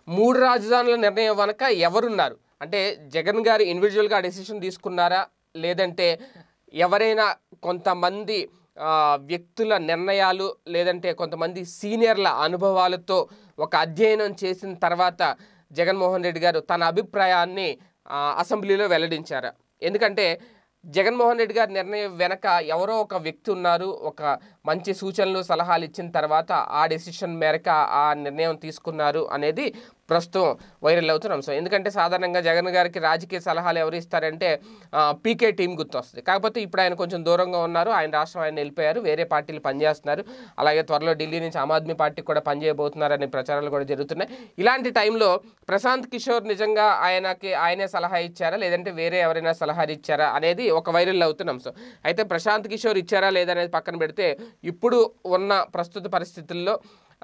మూడు రాజధానుల నిర్ణయం వెనక ఎవరున్నారు అంటే జగన్ గారు ఇండివిజువల్గా డెసిషన్ తీసుకున్నారా, లేదంటే ఎవరైనా కొంతమంది వ్యక్తుల నిర్ణయాలు, లేదంటే కొంతమంది సీనియర్ల అనుభవాలతో ఒక అధ్యయనం చేసిన తర్వాత జగన్మోహన్ రెడ్డి గారు తన అభిప్రాయాన్ని అసెంబ్లీలో వెల్లడించారా? ఎందుకంటే జగన్మోహన్ రెడ్డి గారి నిర్ణయం వెనక ఎవరో ఒక వ్యక్తి ఉన్నారు, ఒక మంచి సూచనలు సలహాలు ఇచ్చిన తర్వాత ఆ డెసిషన్ మేరకు ఆ నిర్ణయం తీసుకున్నారు అనేది ప్రస్తుతం వైరల్ అవుతున్న అంశం. ఎందుకంటే సాధారణంగా జగన్ గారికి రాజకీయ సలహాలు ఎవరు ఇస్తారంటే పీకే టీం గుర్తొస్తుంది. కాకపోతే ఇప్పుడు ఆయన కొంచెం దూరంగా ఉన్నారు, ఆయన రాష్ట్రం ఆయన వెళ్ళిపోయారు, వేరే పార్టీలు పనిచేస్తున్నారు, అలాగే త్వరలో ఢిల్లీ నుంచి ఆమ్ ఆద్మీ పార్టీకి కూడా పనిచేయబోతున్నారు అనే ప్రచారాలు కూడా జరుగుతున్నాయి. ఇలాంటి టైంలో ప్రశాంత్ కిషోర్ నిజంగా ఆయనే సలహా ఇచ్చారా, లేదంటే వేరే ఎవరైనా సలహాలు ఇచ్చారా అనేది ఒక వైరల్ అవుతున్న అంశం. అయితే ప్రశాంత్ కిషోర్ ఇచ్చారా లేదనేది పక్కన పెడితే ఇప్పుడు ఉన్న ప్రస్తుత పరిస్థితుల్లో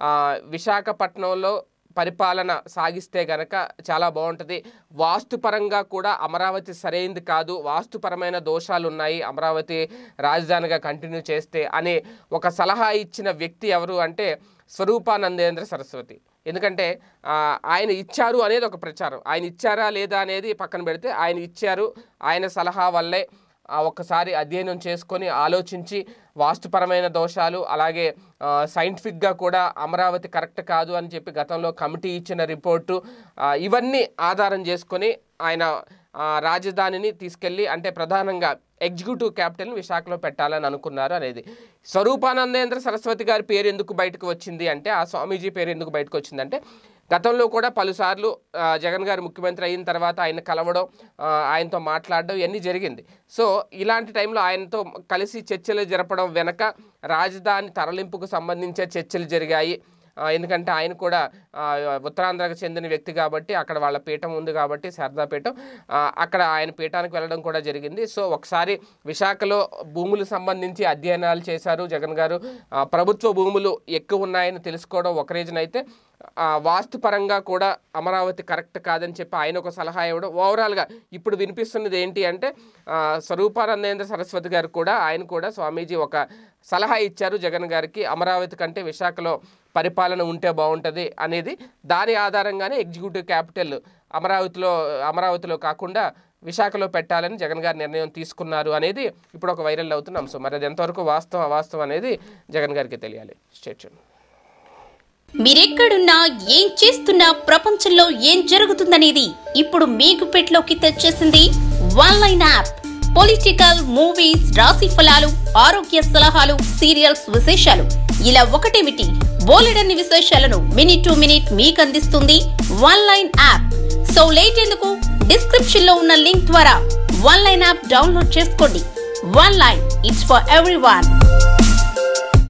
విశాఖపట్నంలో పరిపాలన సాగిస్తే గనక చాలా బాగుంటుంది, వాస్తుపరంగా కూడా అమరావతి సరైంది కాదు, వాస్తుపరమైన దోషాలు ఉన్నాయి అమరావతి రాజధానిగా కంటిన్యూ చేస్తే అనే ఒక సలహా ఇచ్చిన వ్యక్తి ఎవరు అంటే స్వరూపానందేంద్ర సరస్వతి. ఎందుకంటే ఆయన ఇచ్చారు అనేది ఒక ప్రచారం, ఆయన ఇచ్చారా లేదా అనేది పక్కన పెడితే ఆయన ఇచ్చారు, ఆయన సలహా వల్లే ఒక్కసారి అధ్యయనం చేసుకొని ఆలోచించి వాస్తుపరమైన దోషాలు, అలాగే సైంటిఫిక్గా కూడా అమరావతి కరెక్ట్ కాదు అని చెప్పి గతంలో కమిటీ ఇచ్చిన రిపోర్టు, ఇవన్నీ ఆధారం చేసుకొని ఆయన రాజధానిని తీసుకెళ్ళి అంటే ప్రధానంగా ఎగ్జిక్యూటివ్ క్యాపిటల్ని విశాఖలో పెట్టాలని అనుకున్నారు అనేది. స్వరూపానందేంద్ర సరస్వతి గారి పేరు ఎందుకు బయటకు వచ్చింది అంటే, ఆ స్వామీజీ పేరు ఎందుకు బయటకు వచ్చిందంటే గతంలో కూడా పలుసార్లు జగన్ గారు ముఖ్యమంత్రి అయిన తర్వాత ఆయన కలవడం, ఆయనతో మాట్లాడడం ఇవన్నీ జరిగింది. సో ఇలాంటి టైంలో ఆయనతో కలిసి చర్చలు జరపడం వెనక రాజధాని తరలింపుకు సంబంధించే చర్చలు జరిగాయి. ఎందుకంటే ఆయన కూడా ఉత్తరాంధ్రకు చెందిన వ్యక్తి కాబట్టి అక్కడ వాళ్ళ పీఠం ఉంది కాబట్టి శారదా పీఠం, అక్కడ ఆయన పీఠానికి వెళ్ళడం కూడా జరిగింది. సో ఒకసారి విశాఖలో భూములు సంబంధించి అధ్యయనాలు చేశారు జగన్ గారు. ప్రభుత్వ భూములు ఎక్కువ ఉన్నాయని తెలుసుకోవడం ఒక రీజన్ అయితే, వాస్తుపరంగా కూడా అమరావతి కరెక్ట్ కాదని చెప్పి ఆయన ఒక సలహా ఇవ్వడం. ఓవరాల్గా ఇప్పుడు వినిపిస్తున్నది ఏంటి అంటే స్వరూపానందేంద్ర సరస్వతి గారు కూడా ఆయన కూడా స్వామీజీ ఒక సలహా ఇచ్చారు జగన్ గారికి, అమరావతి కంటే విశాఖలో పరిపాలన ఉంటే బాగుంటుంది అనేది. దాని ఆధారంగానే ఎగ్జిక్యూటివ్ క్యాపిటల్ అమరావతిలో కాకుండా విశాఖలో పెట్టాలని జగన్ గారు నిర్ణయం తీసుకున్నారు అనేది ఇప్పుడు ఒక వైరల్ అవుతున్న అంశం. మరి అది ఎంతవరకు అవాస్తవం అనేది జగన్ గారికి తెలియాలి. స్టేట్ చేయండి. మీరెక్కడున్నా ఏం చేస్తున్నా ప్రపంచంలో ఏం జరుగుతుందనేది ఇప్పుడు మీకు పెట్లోకి తెచ్చేసింది వన్లైన్ యాప్. పొలిటికల్, మూవీస్, రాశి ఫలాలు, ఆరోగ్య సలహాలు, సీరియల్స్ విశేషాలు ఇలా ఒకటేమిటి బోలెడన్ని విశేషాలను మినిట్ టు మినిట్ మీకు అందిస్తుంది వన్లైన్ యాప్. సో లేట్ ఎందుకు, డిస్క్రిప్షన్ లో ఉన్న లింక్ ద్వారా వన్లైన్ యాప్ డౌన్లోడ్ చేసుకోండి. One line, it's for everyone.